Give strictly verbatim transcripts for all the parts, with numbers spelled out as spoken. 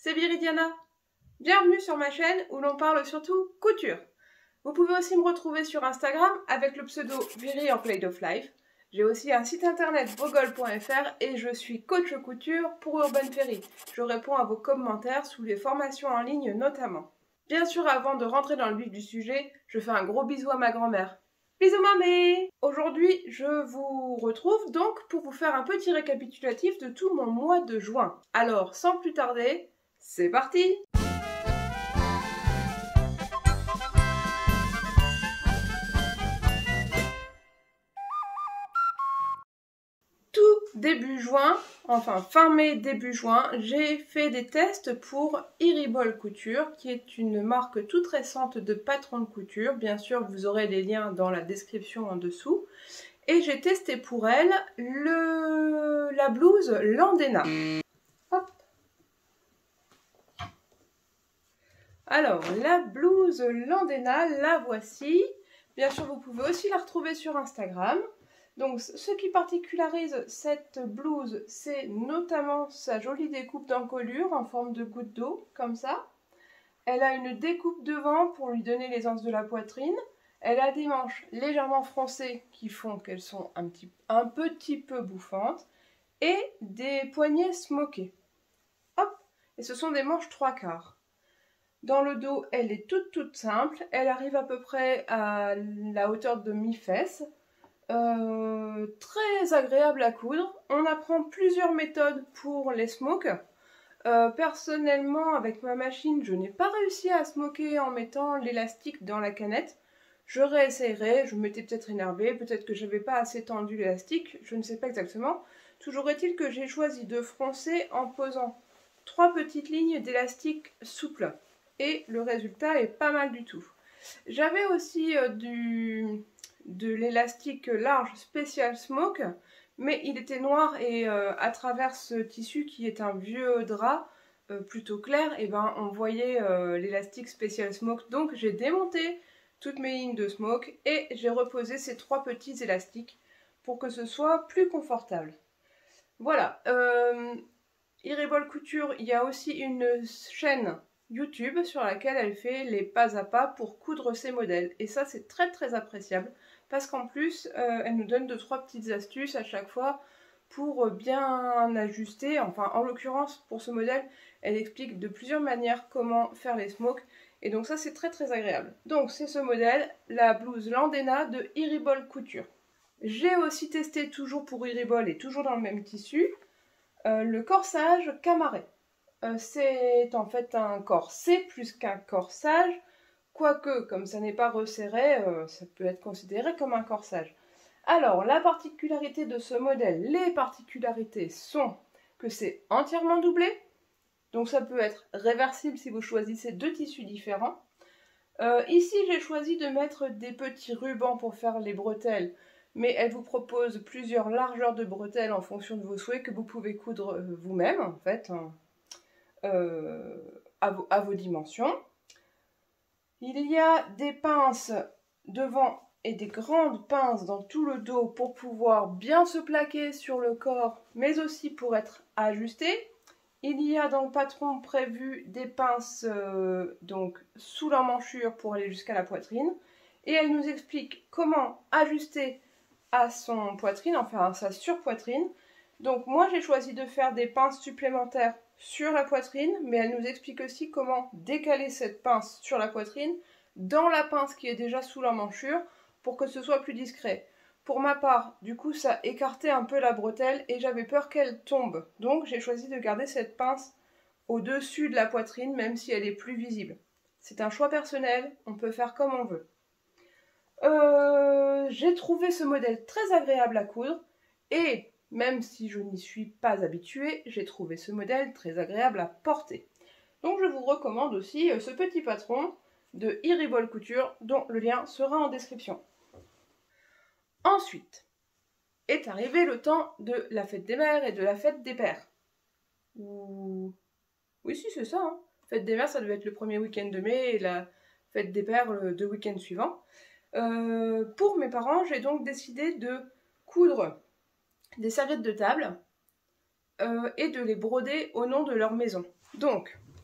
c'est Viridiana. Bienvenue sur ma chaîne où l'on parle surtout couture. Vous pouvez aussi me retrouver sur Instagram avec le pseudo Viri en Play of Life. J'ai aussi un site internet vogol point F R et je suis coach couture pour Urban Ferry. Je réponds à vos commentaires sous les formations en ligne notamment. Bien sûr, avant de rentrer dans le vif du sujet, je fais un gros bisou à ma grand-mère. Bisous mamie! Aujourd'hui, je vous retrouve donc pour vous faire un petit récapitulatif de tout mon mois de juin. Alors, sans plus tarder, c'est parti! Tout début juin, enfin fin mai, début juin, j'ai fait des tests pour Iribol Couture, qui est une marque toute récente de patrons de couture. Bien sûr, vous aurez les liens dans la description en dessous. Et j'ai testé pour elle le... la blouse Landena. Hop. Alors, la blouse Landena, la voici. Bien sûr, vous pouvez aussi la retrouver sur Instagram. Donc, ce qui particularise cette blouse, c'est notamment sa jolie découpe d'encolure en forme de goutte d'eau, comme ça. Elle a une découpe devant pour lui donner l'aisance de la poitrine. Elle a des manches légèrement froncées qui font qu'elles sont un petit, un petit peu bouffantes. Et des poignets smokés. Hop! Et ce sont des manches trois quarts. Dans le dos, elle est toute toute simple. Elle arrive à peu près à la hauteur de mi-fesse. Euh, très agréable à coudre. On apprend plusieurs méthodes pour les smokes. Euh, personnellement, avec ma machine, je n'ai pas réussi à smoker en mettant l'élastique dans la canette. Je réessayerai, je m'étais peut-être énervée, peut-être que je n'avais pas assez tendu l'élastique, je ne sais pas exactement. Toujours est-il que j'ai choisi de froncer en posant trois petites lignes d'élastique souple. Et le résultat est pas mal du tout. J'avais aussi euh, du... de l'élastique large Special Smoke, mais il était noir et euh, à travers ce tissu qui est un vieux drap euh, plutôt clair, et ben on voyait euh, l'élastique Special Smoke. Donc j'ai démonté toutes mes lignes de smoke et j'ai reposé ces trois petits élastiques pour que ce soit plus confortable. Voilà, euh, Iribol Couture, il y a aussi une chaîne YouTube sur laquelle elle fait les pas à pas pour coudre ses modèles. Et ça, c'est très très appréciable parce qu'en plus, euh, elle nous donne deux trois petites astuces à chaque fois pour bien ajuster. Enfin, en l'occurrence, pour ce modèle, elle explique de plusieurs manières comment faire les smokes. Et donc ça, c'est très très agréable. Donc c'est ce modèle, la blouse Landena de Iribol Couture. J'ai aussi testé, toujours pour Iribol et toujours dans le même tissu, euh, le corsage Camaret. Euh, c'est en fait un corset plus qu'un corsage, quoique comme ça n'est pas resserré, euh, ça peut être considéré comme un corsage. Alors la particularité de ce modèle, les particularités sont que c'est entièrement doublé, donc ça peut être réversible si vous choisissez deux tissus différents. Euh, ici j'ai choisi de mettre des petits rubans pour faire les bretelles, mais elle vous propose plusieurs largeurs de bretelles en fonction de vos souhaits que vous pouvez coudre vous-même en fait. Hein. Euh, à, vos, à vos dimensions. Il y a des pinces devant et des grandes pinces dans tout le dos pour pouvoir bien se plaquer sur le corps, mais aussi pour être ajusté. Il y a dans le patron prévu des pinces euh, donc sous l'emmanchure pour aller jusqu'à la poitrine. Et elle nous explique comment ajuster à son poitrine, enfin à sa surpoitrine. Donc moi j'ai choisi de faire des pinces supplémentaires sur la poitrine, mais elle nous explique aussi comment décaler cette pince sur la poitrine dans la pince qui est déjà sous l'emmanchure pour que ce soit plus discret. Pour ma part, du coup ça écartait un peu la bretelle et j'avais peur qu'elle tombe. Donc j'ai choisi de garder cette pince au-dessus de la poitrine même si elle est plus visible. C'est un choix personnel, on peut faire comme on veut. Euh, j'ai trouvé ce modèle très agréable à coudre et même si je n'y suis pas habituée, j'ai trouvé ce modèle très agréable à porter. Donc je vous recommande aussi ce petit patron de Iribol Couture, dont le lien sera en description. Ensuite, est arrivé le temps de la fête des mères et de la fête des pères. Ou... Oui, si, c'est ça. Hein. Fête des mères, ça devait être le premier week-end de mai et la fête des pères le deux week-ends suivants. Euh, pour mes parents, j'ai donc décidé de coudre des serviettes de table euh, et de les broder au nom de leur maison. Donc,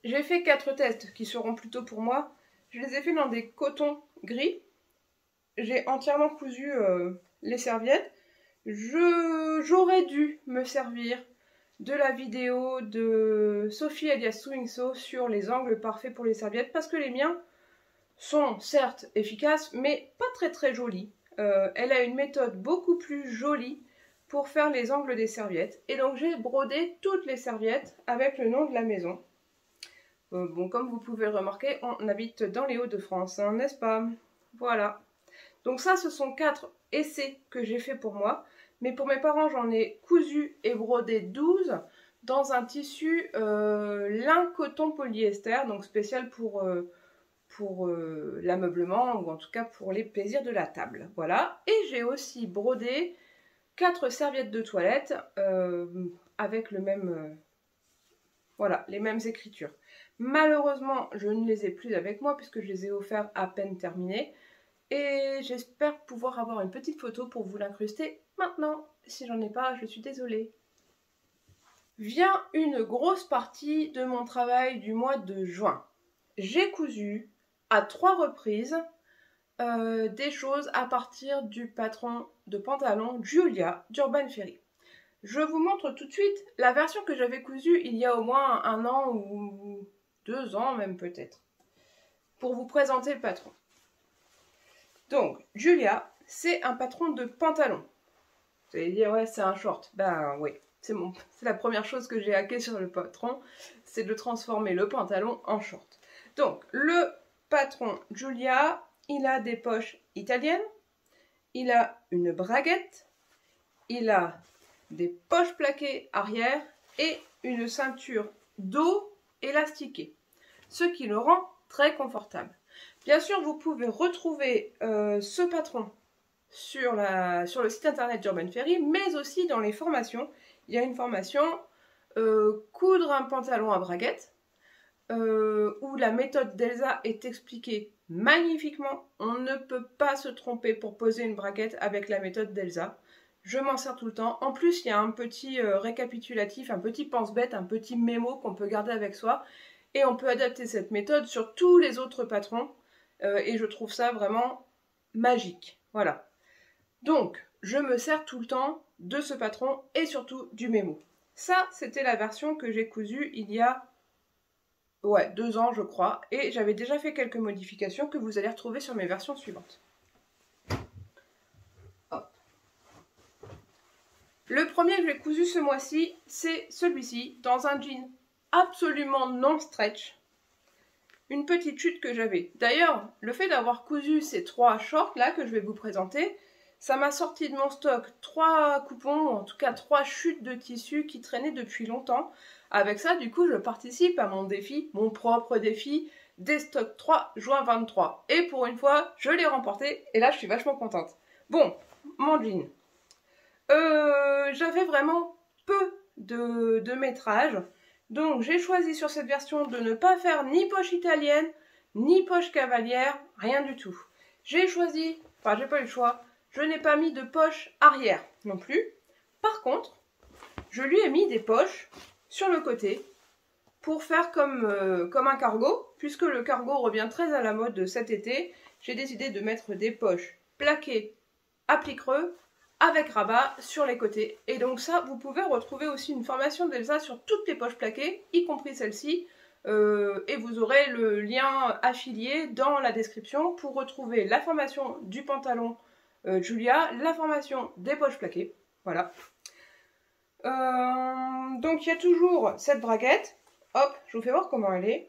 j'ai fait quatre tests qui seront plutôt pour moi. Je les ai fait dans des cotons gris. J'ai entièrement cousu euh, les serviettes. J'aurais dû me servir de la vidéo de Sophie alias Sewing Sew sur les angles parfaits pour les serviettes parce que les miens sont certes efficaces mais pas très très jolis. Euh, elle a une méthode beaucoup plus jolie pour faire les angles des serviettes et donc j'ai brodé toutes les serviettes avec le nom de la maison. Euh, bon, comme vous pouvez le remarquer, on habite dans les Hauts-de-France, hein, n'est-ce pas? Voilà. Donc ça, ce sont quatre essais que j'ai fait pour moi. Mais pour mes parents, j'en ai cousu et brodé douze dans un tissu euh, lin coton polyester, donc spécial pour, euh, pour euh, l'ameublement ou en tout cas pour les plaisirs de la table. Voilà. Et j'ai aussi brodé quatre serviettes de toilette euh, avec le même, euh, voilà, les mêmes écritures. Malheureusement, je ne les ai plus avec moi puisque je les ai offerts à peine terminés. Et j'espère pouvoir avoir une petite photo pour vous l'incruster maintenant. Si j'en ai pas, je suis désolée. Vient une grosse partie de mon travail du mois de juin. J'ai cousu à trois reprises euh, des choses à partir du patron de pantalon Julia d'Urban Ferry. Je vous montre tout de suite la version que j'avais cousue il y a au moins un an ou deux ans même peut-être, pour vous présenter le patron. Donc, Julia, c'est un patron de pantalon. Vous allez dire, ouais, c'est un short. Ben oui, c'est mon, c'est la première chose que j'ai hacké sur le patron, c'est de transformer le pantalon en short. Donc, le patron Julia, il a des poches italiennes, il a une braguette, il a des poches plaquées arrière et une ceinture dos élastiquée, ce qui le rend très confortable. Bien sûr, vous pouvez retrouver euh, ce patron sur, la, sur le site internet d'Urban Ferry, mais aussi dans les formations. Il y a une formation euh, coudre un pantalon à braguette, euh, où la méthode d'Elsa est expliquée magnifiquement. On ne peut pas se tromper pour poser une braguette avec la méthode d'Elsa. Je m'en sers tout le temps. En plus, il y a un petit euh, récapitulatif, un petit pense-bête, un petit mémo qu'on peut garder avec soi. Et on peut adapter cette méthode sur tous les autres patrons. Euh, et je trouve ça vraiment magique. Voilà. Donc, je me sers tout le temps de ce patron et surtout du mémo. Ça, c'était la version que j'ai cousue il y a ouais, deux ans, je crois. Et j'avais déjà fait quelques modifications que vous allez retrouver sur mes versions suivantes. Hop. Le premier que j'ai cousu ce mois-ci, c'est celui-ci, dans un jean absolument non stretch. Une petite chute que j'avais. D'ailleurs, le fait d'avoir cousu ces trois shorts là que je vais vous présenter, ça m'a sorti de mon stock trois coupons, ou en tout cas trois chutes de tissu qui traînaient depuis longtemps. Avec ça, du coup, je participe à mon défi, mon propre défi, des stocks trois juin vingt-trois. Et pour une fois, je l'ai remporté et là, je suis vachement contente. Bon, mon jean. Euh, j'avais vraiment peu de, de métrage. Donc j'ai choisi sur cette version de ne pas faire ni poche italienne, ni poche cavalière, rien du tout. J'ai choisi, enfin j'ai pas eu le choix, je n'ai pas mis de poche arrière non plus. Par contre, je lui ai mis des poches sur le côté pour faire comme, euh, comme un cargo, puisque le cargo revient très à la mode cet été. J'ai décidé de mettre des poches plaquées à plis creux, avec rabat sur les côtés. Et donc ça, vous pouvez retrouver aussi une formation d'Elsa sur toutes les poches plaquées, y compris celle-ci. Euh, et vous aurez le lien affilié dans la description pour retrouver la formation du pantalon euh, Julia, la formation des poches plaquées. Voilà. Euh, donc il y a toujours cette braguette. Hop, je vous fais voir comment elle est.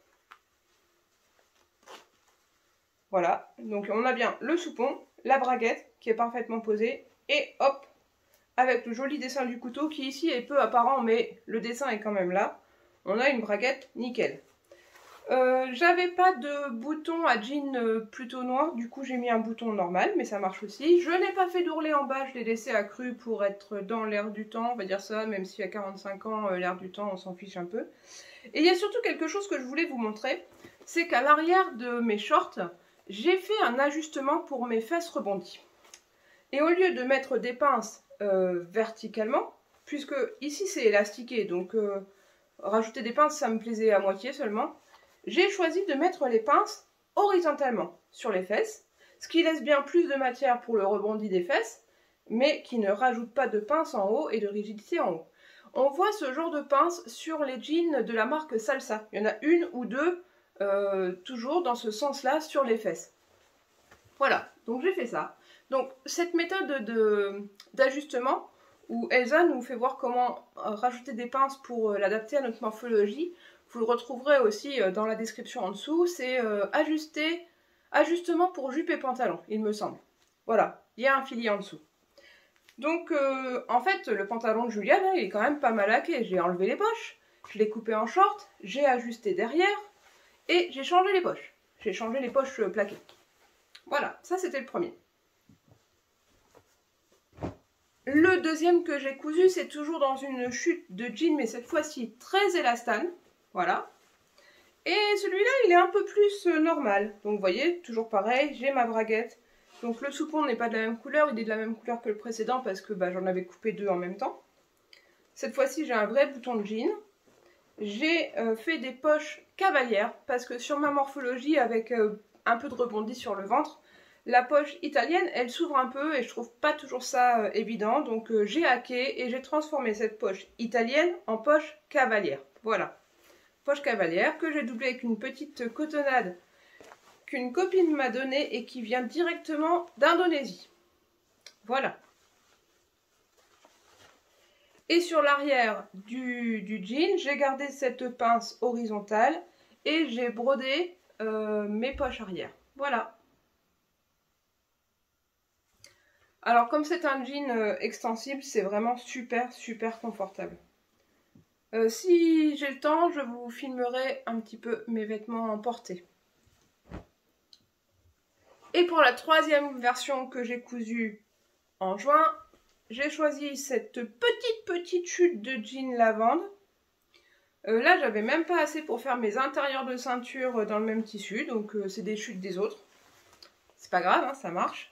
Voilà, donc on a bien le soupon, la braguette qui est parfaitement posée. Et hop, avec le joli dessin du couteau qui ici est peu apparent, mais le dessin est quand même là. On a une braguette nickel. Euh, J'avais pas de bouton à jean euh, plutôt noir, du coup j'ai mis un bouton normal, mais ça marche aussi. Je n'ai pas fait d'ourlet en bas, je l'ai laissé accru pour être dans l'air du temps, on va dire ça, même si à quarante-cinq ans, euh, l'air du temps, on s'en fiche un peu. Et il y a surtout quelque chose que je voulais vous montrer, c'est qu'à l'arrière de mes shorts, j'ai fait un ajustement pour mes fesses rebondies. Et au lieu de mettre des pinces euh, verticalement, puisque ici c'est élastiqué, donc euh, rajouter des pinces, ça me plaisait à moitié seulement. J'ai choisi de mettre les pinces horizontalement sur les fesses, ce qui laisse bien plus de matière pour le rebondi des fesses, mais qui ne rajoute pas de pince en haut et de rigidité en haut. On voit ce genre de pince sur les jeans de la marque Salsa. Il y en a une ou deux, euh, toujours dans ce sens-là, sur les fesses. Voilà, donc j'ai fait ça. Donc cette méthode d'ajustement, où Elsa nous fait voir comment rajouter des pinces pour l'adapter à notre morphologie, vous le retrouverez aussi dans la description en dessous, c'est euh, ajuster, ajustement pour jupe et pantalon, il me semble. Voilà, il y a un filier en dessous. Donc euh, en fait, le pantalon de Julia, là, il est quand même pas mal hacké. J'ai enlevé les poches, je l'ai coupé en short, j'ai ajusté derrière, et j'ai changé les poches. J'ai changé les poches plaquées. Voilà, ça c'était le premier. Le deuxième que j'ai cousu, c'est toujours dans une chute de jean, mais cette fois-ci très élastane. Voilà. Et celui-là, il est un peu plus euh, normal. Donc vous voyez, toujours pareil, j'ai ma braguette. Donc le soupon n'est pas de la même couleur, il est de la même couleur que le précédent parce que bah, j'en avais coupé deux en même temps. Cette fois-ci, j'ai un vrai bouton de jean. J'ai euh, fait des poches cavalières parce que sur ma morphologie, avec euh, un peu de rebondi sur le ventre, la poche italienne, elle s'ouvre un peu et je trouve pas toujours ça euh, évident. Donc euh, j'ai hacké et j'ai transformé cette poche italienne en poche cavalière. Voilà, poche cavalière que j'ai doublée avec une petite cotonnade qu'une copine m'a donnée et qui vient directement d'Indonésie. Voilà. Et sur l'arrière du, du jean, j'ai gardé cette pince horizontale et j'ai brodé euh, mes poches arrière. Voilà. Alors comme c'est un jean euh, extensible, c'est vraiment super super confortable. Euh, si j'ai le temps, je vous filmerai un petit peu mes vêtements en portée. Et pour la troisième version que j'ai cousue en juin, j'ai choisi cette petite petite chute de jean lavande. Euh, là, j'avais même pas assez pour faire mes intérieurs de ceinture dans le même tissu, donc euh, c'est des chutes des autres. C'est pas grave, hein, ça marche.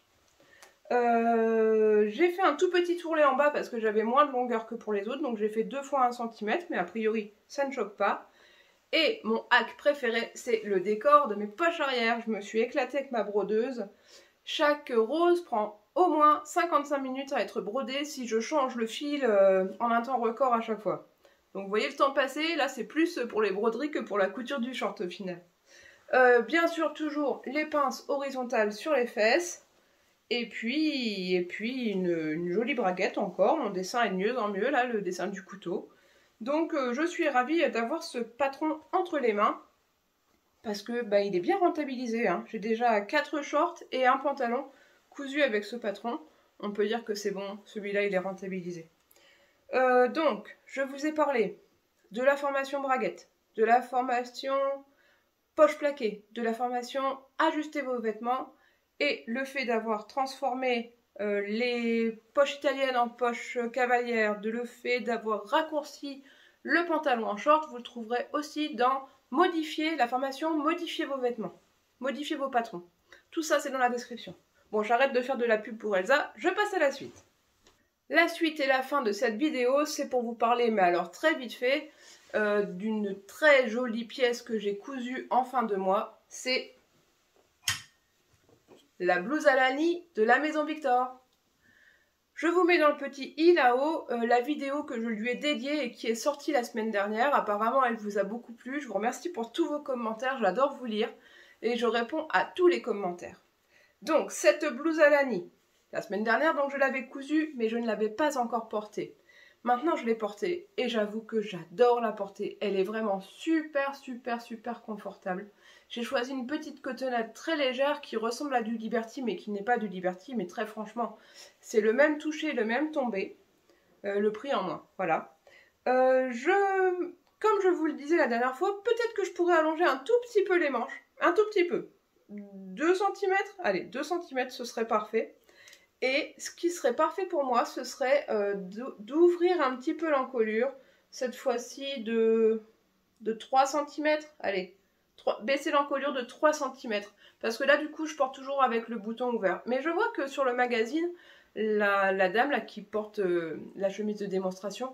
Euh, j'ai fait un tout petit tourlet en bas parce que j'avais moins de longueur que pour les autres, donc j'ai fait deux fois un centimètre, mais a priori ça ne choque pas. Et mon hack préféré, c'est le décor de mes poches arrière. Je me suis éclatée avec ma brodeuse. Chaque rose prend au moins cinquante-cinq minutes à être brodée si je change le fil euh, en un temps record à chaque fois. Donc vous voyez le temps passé, là c'est plus pour les broderies que pour la couture du short au final. Euh, bien sûr toujours les pinces horizontales sur les fesses. Et puis, et puis une, une jolie braguette encore, mon dessin est de mieux en mieux, là, le dessin du couteau. Donc euh, je suis ravie d'avoir ce patron entre les mains, parce que bah, il est bien rentabilisé. Hein. J'ai déjà quatre shorts et un pantalon cousu avec ce patron. On peut dire que c'est bon, celui-là il est rentabilisé. Euh, donc, je vous ai parlé de la formation braguette, de la formation poche plaquée, de la formation ajuster vos vêtements, et le fait d'avoir transformé euh, les poches italiennes en poches cavalières, de le fait d'avoir raccourci le pantalon en short, vous le trouverez aussi dans modifier la formation, modifier vos vêtements, modifier vos patrons. Tout ça c'est dans la description. Bon, j'arrête de faire de la pub pour Elsa, je passe à la suite. La suite et la fin de cette vidéo, c'est pour vous parler, mais alors très vite fait, euh, d'une très jolie pièce que j'ai cousue en fin de mois. C'est la blouse à Lani de la Maison Victor. Je vous mets dans le petit i là-haut euh, la vidéo que je lui ai dédiée et qui est sortie la semaine dernière. Apparemment, elle vous a beaucoup plu. Je vous remercie pour tous vos commentaires. J'adore vous lire et je réponds à tous les commentaires. Donc, cette blouse à Lani, la semaine dernière, donc je l'avais cousue, mais je ne l'avais pas encore portée. Maintenant, je l'ai portée et j'avoue que j'adore la porter. Elle est vraiment super, super, super confortable. J'ai choisi une petite cotonnade très légère qui ressemble à du Liberty, mais qui n'est pas du Liberty, mais très franchement, c'est le même toucher, le même tombé, euh, le prix en moins, voilà. Euh, je, comme je vous le disais la dernière fois, peut-être que je pourrais allonger un tout petit peu les manches, un tout petit peu, deux centimètres, allez, deux centimètres, ce serait parfait. Et ce qui serait parfait pour moi, ce serait euh, d'ouvrir un petit peu l'encolure, cette fois-ci de, de trois centimètres, allez, baisser l'encolure de trois centimètres, parce que là du coup je porte toujours avec le bouton ouvert. Mais je vois que sur le magazine, la, la dame là qui porte euh, la chemise de démonstration,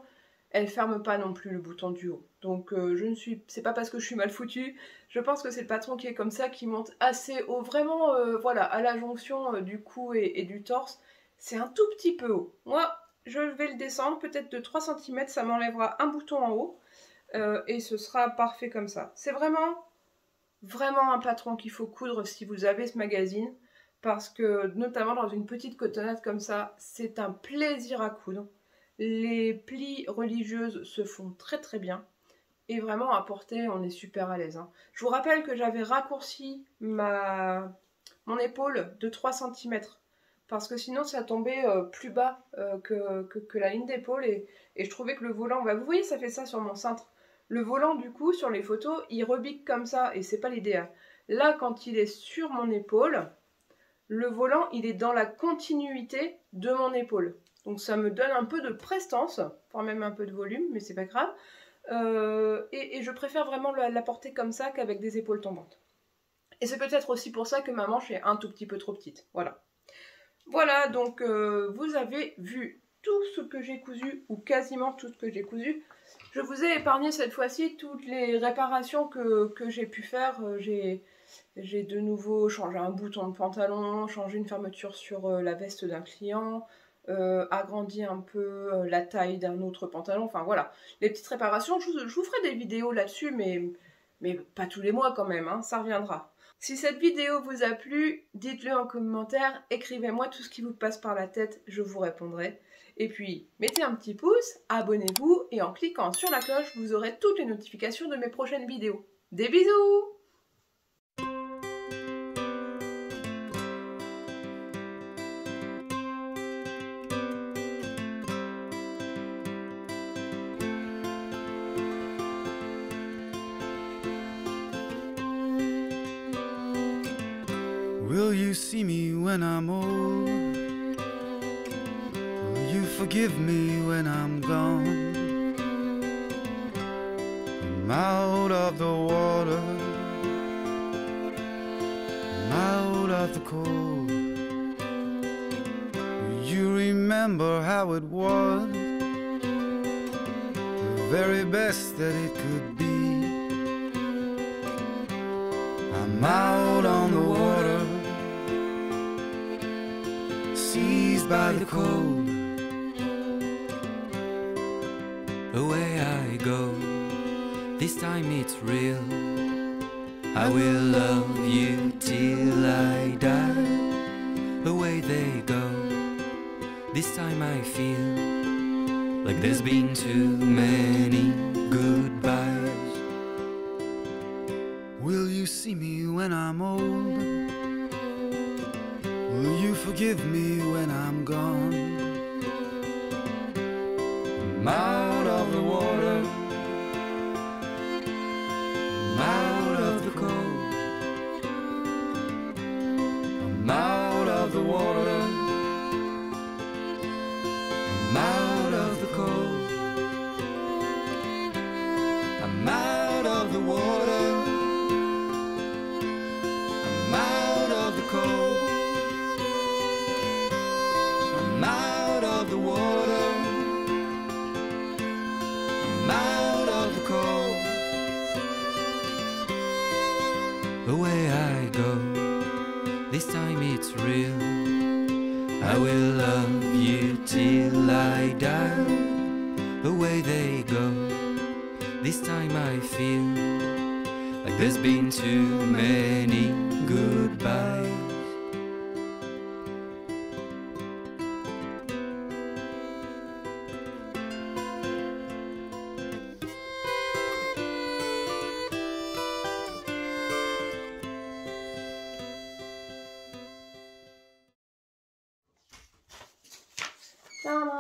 elle ferme pas non plus le bouton du haut. Donc euh, je ne suis, c'est pas parce que je suis mal foutue, je pense que c'est le patron qui est comme ça, qui monte assez haut, vraiment, euh, voilà, à la jonction euh, du cou et, et du torse, c'est un tout petit peu haut. Moi, je vais le descendre, peut-être de trois centimètres, ça m'enlèvera un bouton en haut, euh, et ce sera parfait comme ça. C'est vraiment, vraiment un patron qu'il faut coudre si vous avez ce magazine, parce que, notamment dans une petite cotonnade comme ça, c'est un plaisir à coudre. Les plis religieuses se font très très bien. Et vraiment à porter, on est super à l'aise. Hein. Je vous rappelle que j'avais raccourci ma... mon épaule de trois centimètres. Parce que sinon ça tombait euh, plus bas euh, que, que, que la ligne d'épaule. Et, et je trouvais que le volant, bah, vous voyez ça fait ça sur mon cintre. Le volant du coup sur les photos, il rebique comme ça et c'est pas l'idéal. Là quand il est sur mon épaule, le volant il est dans la continuité de mon épaule. Donc ça me donne un peu de prestance, voire même un peu de volume, mais c'est pas grave. Euh, et, et je préfère vraiment la, la porter comme ça qu'avec des épaules tombantes. Et c'est peut-être aussi pour ça que ma manche est un tout petit peu trop petite. Voilà. Voilà, donc euh, vous avez vu tout ce que j'ai cousu, ou quasiment tout ce que j'ai cousu. Je vous ai épargné cette fois-ci toutes les réparations que, que j'ai pu faire. J'ai... J'ai de nouveau changé un bouton de pantalon, changé une fermeture sur euh, la veste d'un client, euh, agrandi un peu euh, la taille d'un autre pantalon, enfin voilà. Les petites réparations, je vous, je vous ferai des vidéos là-dessus, mais, mais pas tous les mois quand même, hein, ça reviendra. Si cette vidéo vous a plu, dites-le en commentaire, écrivez-moi tout ce qui vous passe par la tête, je vous répondrai. Et puis, mettez un petit pouce, abonnez-vous, et en cliquant sur la cloche, vous aurez toutes les notifications de mes prochaines vidéos. Des bisous! Will you see me when I'm old? Will you forgive me when I'm gone? I'm out of the water, I'm out of the cold. Will you remember how it was? The very best that it could be. I'm out on the water, seized by the cold. Away I go, this time it's real. I will love you till I die. Away they go, this time I feel like there's been too many goodbyes. Will you see me when I'm old? Will you forgive me when I'm gone? I'm out of the water, I'm out of the cold. I'm out of the water, I'm out of the cold. I'm out of the water, I'm out of the cold. I'm out of the water, I'm out of the cold. Away I go, this time it's real. I will love you till I die. Away they go, this time I feel like there's been too many goodbyes. Ta-da!